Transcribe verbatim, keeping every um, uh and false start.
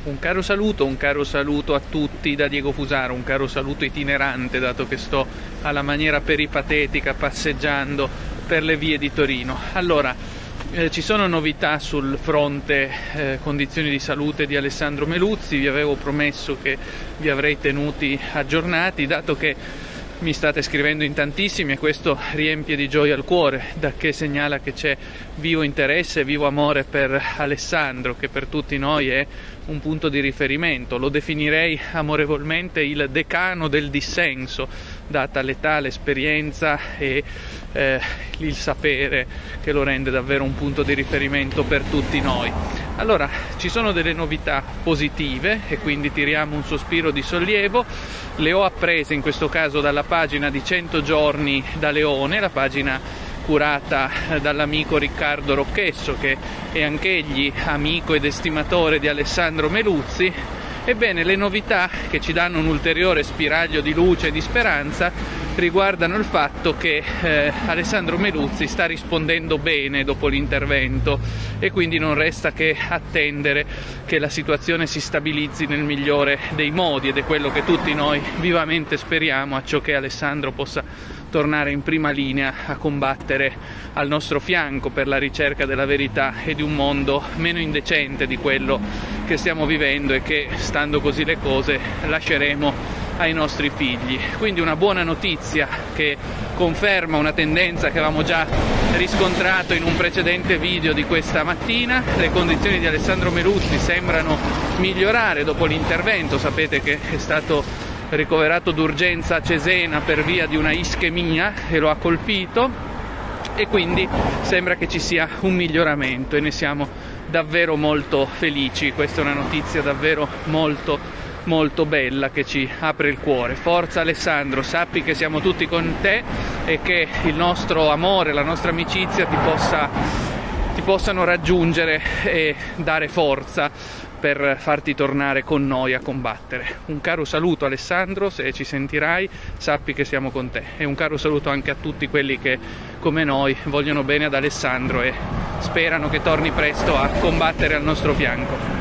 Un caro saluto, un caro saluto a tutti da Diego Fusaro, un caro saluto itinerante, dato che sto alla maniera peripatetica passeggiando per le vie di Torino. Allora, eh, ci sono novità sul fronte eh, condizioni di salute di Alessandro Meluzzi. Vi avevo promesso che vi avrei tenuti aggiornati, dato che mi state scrivendo in tantissimi e questo riempie di gioia il cuore, da che segnala che c'è vivo interesse, vivo amore per Alessandro, che per tutti noi è un punto di riferimento. Lo definirei amorevolmente il decano del dissenso, data l'età, l'esperienza e eh, il sapere che lo rende davvero un punto di riferimento per tutti noi. Allora, ci sono delle novità positive e quindi tiriamo un sospiro di sollievo. Le ho apprese in questo caso dalla pagina di cento giorni da Leone, la pagina curata dall'amico Riccardo Rocchesso, che è anch'egli amico ed estimatore di Alessandro Meluzzi. Ebbene, le novità che ci danno un ulteriore spiraglio di luce e di speranza riguardano il fatto che eh, Alessandro Meluzzi sta rispondendo bene dopo l'intervento e quindi non resta che attendere che la situazione si stabilizzi nel migliore dei modi, ed è quello che tutti noi vivamente speriamo, a ciò che Alessandro possa tornare in prima linea a combattere al nostro fianco per la ricerca della verità e di un mondo meno indecente di quello che stiamo vivendo e che, stando così le cose, lasceremo ai nostri figli. Quindi una buona notizia che conferma una tendenza che avevamo già riscontrato in un precedente video di questa mattina. Le condizioni di Alessandro Meluzzi sembrano migliorare dopo l'intervento. Sapete che è stato ricoverato d'urgenza a Cesena per via di una ischemia e lo ha colpito, e quindi sembra che ci sia un miglioramento e ne siamo davvero molto felici. Questa è una notizia davvero molto molto bella che ci apre il cuore. Forza Alessandro, sappi che siamo tutti con te e che il nostro amore, la nostra amicizia ti possa ti possano raggiungere e dare forza per farti tornare con noi a combattere. Un caro saluto Alessandro, se ci sentirai sappi che siamo con te, e un caro saluto anche a tutti quelli che come noi vogliono bene ad Alessandro e sperano che torni presto a combattere al nostro fianco.